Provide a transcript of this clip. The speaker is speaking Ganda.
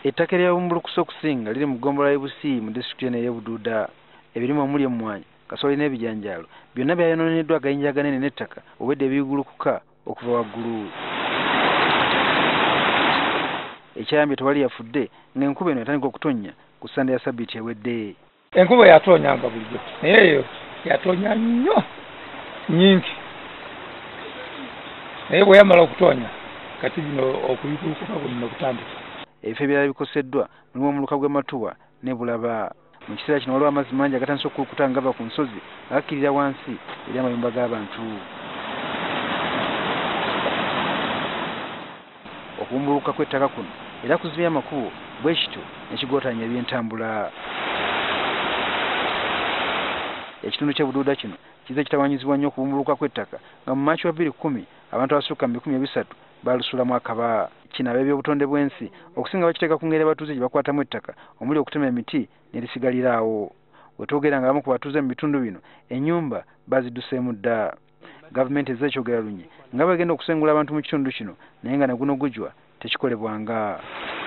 Ettaka ly'obumbulukusa okusinga liri mu ggombolola y'e Busii mu disitulikiti eno ey'e Buduuda. Ebirimu omuli emmwanyi, kasooli n'ebijanjaalo byonna byayonooneddwa agayinja aganene n'ettaka obwedde ebigulukuka okuva waggulu. Ekyayambye tewali yafudde ng'enkuba eno yatandika okutonnya ku Ssande ya Ssabbiiti ewedde. Enkuba yatonyanga bulijjo naye eyo yatonya nnyo nnyingi, naye bwe yamala okutonya kati bino okuyitulukuka kuno kutandika. Ebifo ebirala bikoseddwa mulimu omuluka gw'e Matuwa ne Bulaba. Mu kiseera kino waliwo amazzi mangi agatandise okukulukuta nga gava ku nsozi agakkirira wansi eri amayumba g'abantu. Okubumbulukuka kw'ettaka kuno era kuzibya amakubo bwe kityo ne kigootanya eby'entambula. Ekitundu ky'e Buduuda kino kizze kitawaanyizibwa nnyo okubumbulukuka kw'ettaka nga mu Maaci wa 2010 abantu abasukka mu 300 baalusulamu akaba. Kino ab'ebyobutonde bw'ensi okusinga bakiteeka ku ngeri abatuuze gye bakwatamu ettaka omuli okutema emiti ne lisigalira awo. Bwe twogera nga abamu ku batuuze mu bitundu bino ennyumba bazidduseemu dda. Gavumenti ezze ekyogera lunye nga bagenda okusengula abantu mu kitundu kino naye nga ne guno gujwa tekikolebwanga.